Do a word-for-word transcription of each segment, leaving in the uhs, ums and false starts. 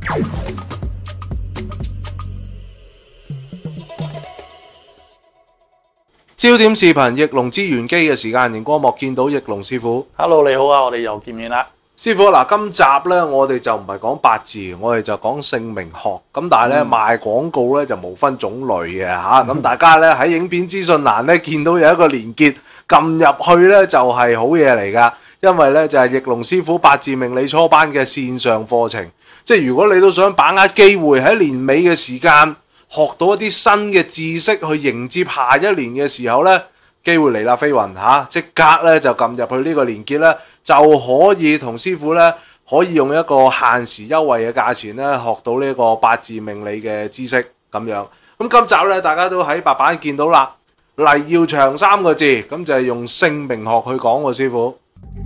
焦點視頻翼龍資源機嘅時間，熒光幕見到翼龍師傅。 Hello， 你好啊，我哋又見面啦。 師傅嗱，今集咧我哋就唔係講八字，我哋就講姓名學。咁但係咧、嗯、賣廣告咧就無分種類嘅嚇。咁、嗯、大家咧喺影片資訊欄咧見到有一個連結，撳入去咧就係好嘢嚟㗎。因為咧就係翼龍師傅八字命理初班嘅線上課程。即係如果你都想把握機會喺年尾嘅時間，學到一啲新嘅知識去迎接下一年嘅時候呢，機會嚟啦，飛雲嚇！即刻咧就撳入去呢個連結咧，就可以同師傅咧可以用一個限時優惠嘅價錢咧學到呢個八字命理嘅知識咁樣。咁今集咧大家都喺白板見到啦，黎耀祥三個字，咁就係用姓名學去講喎，師傅。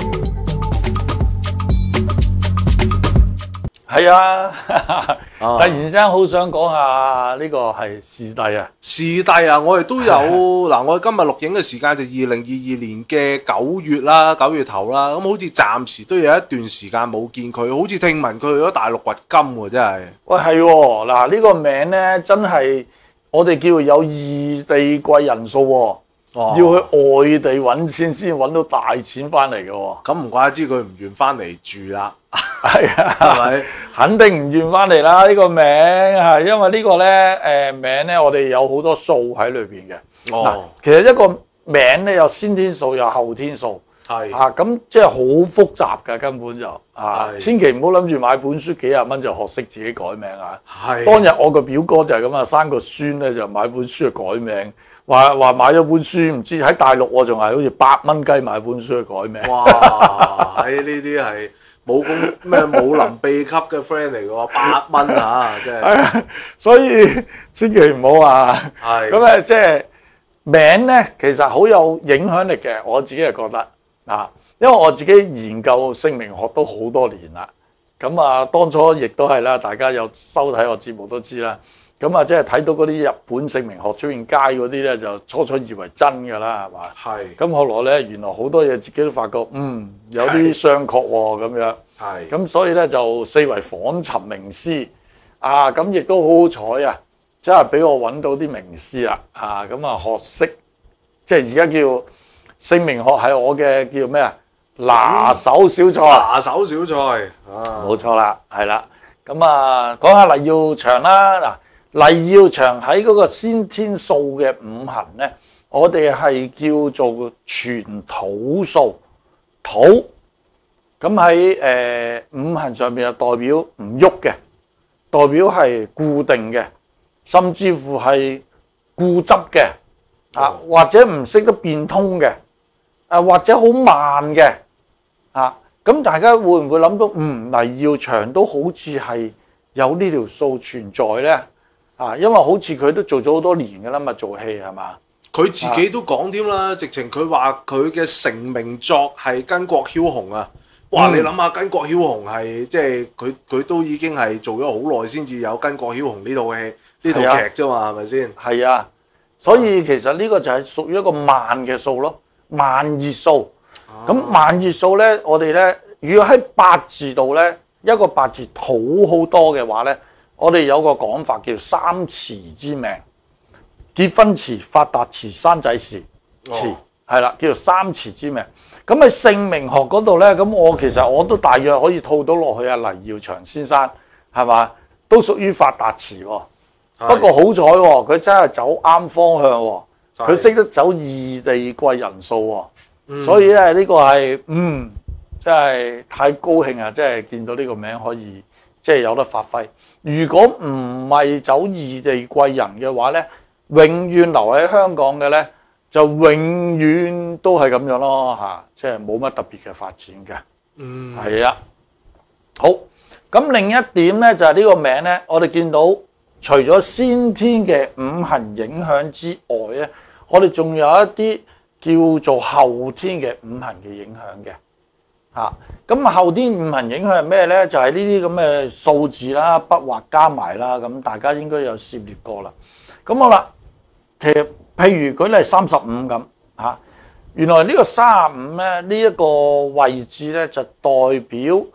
係啊，突然之間好想講下呢個係視帝啊！ 視帝啊，我哋都有嗱，我哋今日錄影嘅時間就二零二二年嘅九月啦，九月頭啦，咁好似暫時都有一段時間冇見佢，好似聽聞佢去咗大陸掘金喎，真係。喂， 係喎，嗱呢個名咧真係我哋叫有異地貴人數喎。哦、要去外地揾錢先揾到大錢翻嚟嘅喎， 咁唔怪得知佢唔願翻嚟住啦， 係啊，係咪？肯定唔願翻嚟啦！呢、呢個名係因為個呢個咧誒名咧，我哋有好多數喺裏邊嘅。嗱、哦，其實一個名咧有先天數有後天數，係啊，咁即係好複雜嘅根本就啊，千祈唔好諗住買本書幾廿蚊就學識自己改名啊！係當日我個表哥就係咁啊，生個孫咧就買本書去改名。話話買咗本書，唔知喺大陸我仲係好似八蚊雞買本書去改名。哇！ 喺呢啲係武功咩武林秘笈嘅 friend 嚟嘅喎，八蚊嚇，真係。所以千祈唔好啊。係。咁咧即係名咧，其實好有影響力嘅。我自己係覺得啊，因為我自己研究姓名學都好多年啦。咁啊，當初亦都係啦，大家有收睇我節目都知啦。咁啊，即係睇到嗰啲日本姓名學出現街嗰啲咧，就初初以為真㗎啦，係嘛？係。咁後來咧，原來好多嘢自己都發覺，嗯，有啲商榷喎，咁樣。係。咁所以咧就四圍訪尋名師，啊，咁亦都好好彩啊，即係俾我揾到啲名師啦，啊，咁啊學識，即係而家叫姓名學係我嘅叫咩啊？拿手小菜。 拿手小菜。啊， 冇錯啦，係啦。咁啊，講下黎耀祥啦，嗱。黎耀祥喺嗰個先天數嘅五行咧，我哋係叫做全土數土，咁喺誒五行上面就代表唔喐嘅，代表係固定嘅，甚至乎係固執嘅，啊或者唔識得變通嘅，啊或者好慢嘅，啊咁大家會唔會諗到，嗯，黎耀祥都好似係有呢條數存在咧？啊，因為好似佢都做咗好多年㗎啦嘛，做戲係嘛？ 佢自己都講添啦，直情佢話佢嘅成名作係《巾幗梟雄》啊！哇，嗯、你諗下《巾幗梟雄》係即係佢佢都已經係做咗好耐先至有《巾幗梟雄》呢套戲呢套劇啫嘛，係咪先？係啊，所以其實呢個就係屬於一個慢嘅數咯，慢熱數。咁、啊、慢熱數咧，我哋咧，如果喺八字度咧，一個八字土好多嘅話咧。我哋有個講法叫三遲之命，結婚遲、發達遲、生仔遲，遲係啦，叫做三遲之命。咁喺姓名學嗰度咧，咁我其實我都大約可以套到落去啊。黎耀祥先生係嘛，都屬於發達遲喎。不過好彩喎，佢真係走啱方向喎，佢識得走異地貴人數喎。嗯、所以咧呢個係嗯，真係太高興啊！真係見到呢個名可以即係有得發揮。如果唔係走異地貴人嘅話咧，永遠留喺香港嘅咧，就永遠都係咁樣咯嚇，即係冇乜特別嘅發展嘅。嗯，係啊。好，咁另一點咧就係呢個名咧，我哋見到除咗先天嘅五行影響之外咧，我哋仲有一啲叫做後天嘅五行嘅影響嘅。嚇，咁後天五行影響係咩咧？就係呢啲咁嘅數字啦、筆畫加埋啦，咁大家應該有涉獵過啦。咁好啦，其實譬如舉例三十五咁嚇，原來呢個三十五咧，呢一個位置咧就代表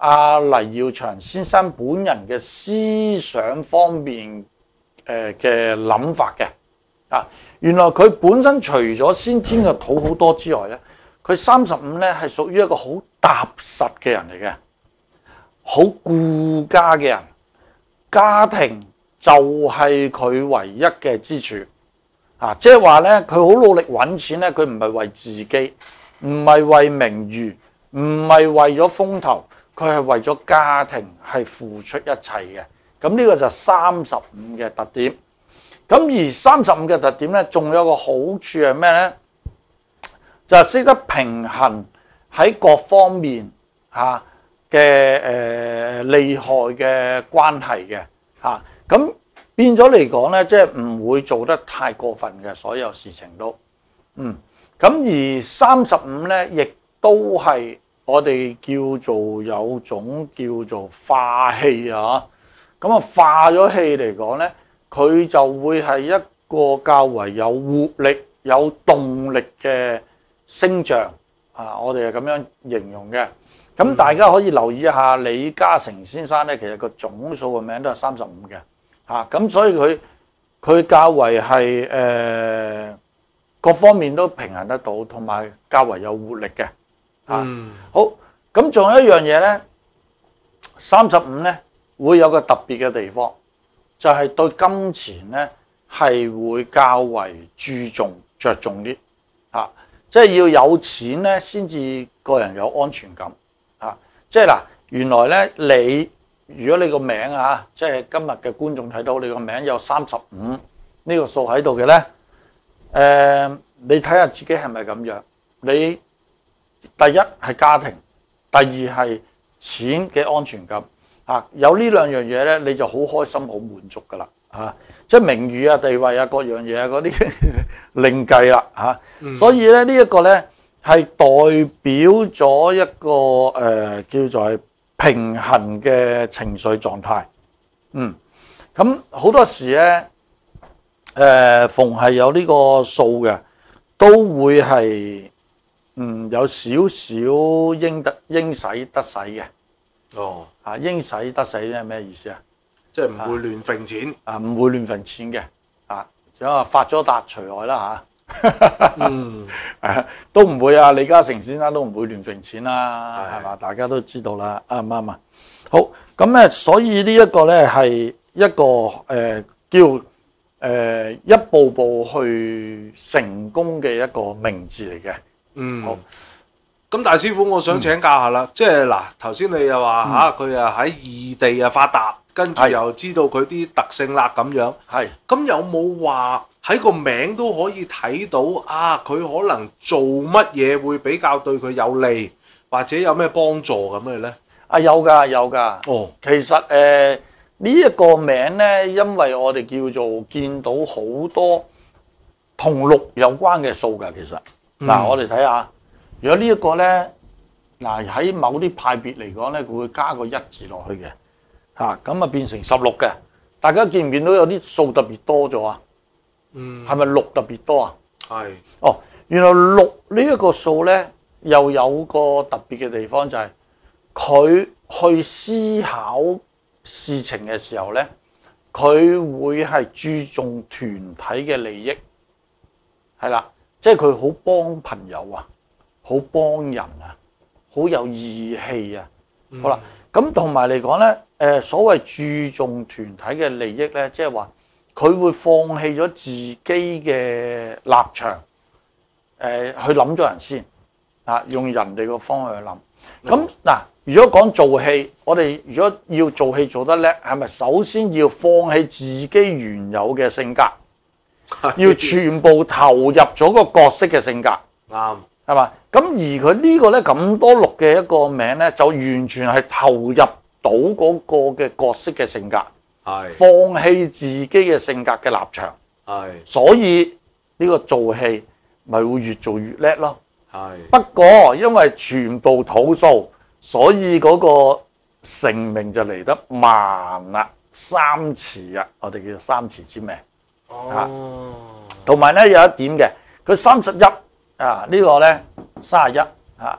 阿黎耀祥先生本人嘅思想方面誒嘅諗法嘅。啊，原來佢本身除咗先天嘅土好多之外咧，佢三十五咧係屬於一個好踏實嘅人嚟嘅，好顧家嘅人，家庭就係佢唯一嘅支柱。啊，即係話咧，佢好努力揾錢咧，佢唔係為自己，唔係為名譽，唔係為咗風頭，佢係為咗家庭係付出一切嘅。咁呢個就三十五嘅特點。咁而三十五嘅特點咧，仲有個好處係咩咧？就係識得平衡喺各方面嚇嘅誒利害嘅關係嘅嚇。咁變咗嚟講咧，即係唔會做得太過分嘅所有事情都嗯。咁而三十五咧，亦都係我哋叫做有種叫做化氣啊。咁啊化咗氣嚟講咧，佢就會係一個較為有活力、有動力嘅星象啊！我哋係咁樣形容嘅。咁大家可以留意一下李嘉誠先生咧，其實個總數嘅名都係三十五嘅嚇。咁所以佢佢較為係誒、呃、各方面都平衡得到，同埋較為有活力嘅嚇。嗯、好，咁仲有一樣嘢咧，三十五咧會有個特別嘅地方。就係對金錢咧係會較為注重着重啲嚇、啊，即係要有錢咧先至個人有安全感嚇、啊。即係嗱，原來咧你如果你個名啊，即係今日嘅觀眾睇到你個名有三十五呢個數喺度嘅咧，誒、呃、你睇下自己係咪咁樣？你第一係家庭，第二係錢嘅安全感。啊，有呢兩樣嘢咧，你就好開心、好滿足噶啦，嚇、啊！即係名譽啊、地位啊、各樣嘢啊嗰啲另計啦，嚇、啊！嗯、所以咧呢一個咧係代表咗一個誒、呃、叫做係平衡嘅情緒狀態。嗯，咁好多時咧誒、呃，逢係有呢個數嘅，都會係嗯有少少應得應使得使嘅。哦，啊，應使得使咧係咩意思啊？ 即係唔會亂揈錢啊，唔會亂揈錢嘅，啊，只係發咗達除外啦嚇。嗯，誒都唔會啊，李嘉誠先生都唔會亂揈錢啦，係嘛的？大家都知道啦，啱唔啱啊？好，咁咧，所以呢一個咧係一個誒、呃、叫誒、呃、一步步去成功嘅一個名字嚟嘅。嗯，好。 咁大師傅，我想請教下啦，嗯、即係嗱，頭先你又話嚇佢啊喺異地啊發達，跟住又知道佢啲特性啦咁樣。係，咁有冇話喺個名都可以睇到啊？佢可能做乜嘢會比較對佢有利，或者有咩幫助咁嘅咧？ 啊，有㗎，有㗎。哦，其實誒呢一個名咧，因為我哋叫做見到好多同六有關嘅數㗎，其實嗱、嗯啊，我哋睇下。如果呢一個咧，嗱喺某啲派別嚟講咧，佢會加個一字落去嘅，嚇咁啊變成十六嘅。大家見唔見到有啲數特別多咗啊？嗯，係咪六特別多啊？係是。哦，原來六呢一個數咧，又有個特別嘅地方就係、是、佢去思考事情嘅時候咧，佢會係注重團體嘅利益，係啦，即係佢好幫朋友啊。好幫人啊，好有義氣啊，嗯、好啦，咁同埋嚟講咧，誒所謂注重團體嘅利益咧，即係話佢會放棄咗自己嘅立場，誒、呃、去諗咗人先，啊用人哋個方向去諗。咁嗱、嗯，如果講做戲，我哋如果要做戲做得叻，係咪首先要放棄自己原有嘅性格，要全部投入咗個角色嘅性格？啱。係嘛？咁而佢呢個咧咁多六嘅一個名咧，就完全係投入到嗰個嘅角色嘅性格，係放棄自己嘅性格嘅立場，係。所以呢個做戲咪會越做越叻咯。係。不過因為全部土數，所以嗰個成名就嚟得慢啦，三遲啊，我哋叫做三遲之命。哦。同埋咧有一點嘅，佢三十一。啊！這個、呢個咧三十一嚇，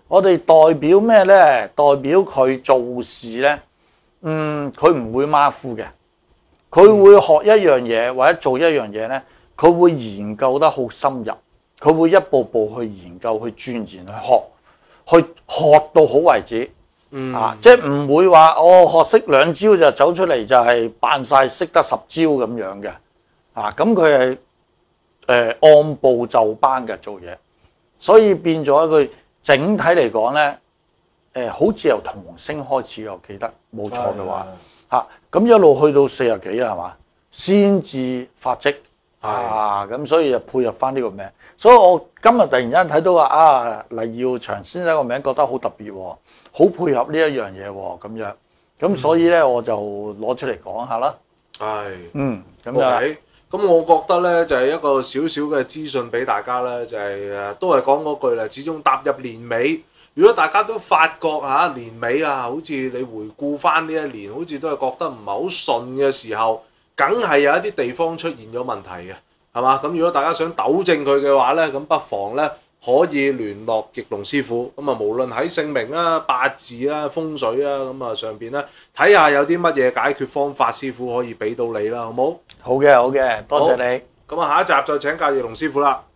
我哋代表咩咧？代表佢做事咧，嗯，佢唔會馬虎嘅，佢會學一樣嘢或者做一樣嘢咧，佢會研究得好深入，佢會一步步去研究、去鑽研、去學，去學到好為止。 嗯啊，即係唔會話哦學識兩招就走出嚟就係扮晒識得十招咁樣嘅。啊，咁佢係誒按部就班嘅做嘢，所以變咗佢整體嚟講咧，誒、呃、好似由童星開始，我記得冇錯嘅話，嚇咁、啊、一路去到四十幾啊，係嘛，先至發跡啊，咁所以就配合翻呢個名，所以我今日突然間睇到話啊黎耀祥先生個名覺得好特別喎，好配合呢一樣嘢喎，咁樣，咁所以咧我就攞出嚟講下啦。 係， 嗯，咁樣。 Okay. 咁我覺得咧就係、是、一個少少嘅資訊俾大家咧，就係、是、誒都係講嗰句啦。始終踏入年尾，如果大家都發覺嚇、啊、年尾啊，好似你回顧翻呢一年，好似都係覺得唔係好順嘅時候，梗係有一啲地方出現咗問題嘅，係嘛？咁如果大家想糾正佢嘅話咧，咁不妨咧可以聯絡翼龍師傅。咁啊，無論喺姓名啦、八字啦、風水啊，咁啊上邊咧睇下有啲乜嘢解決方法，師傅可以俾到你啦，好冇？ 好嘅，好嘅，多謝你。 咁啊，下一集就請教翼龍師傅啦。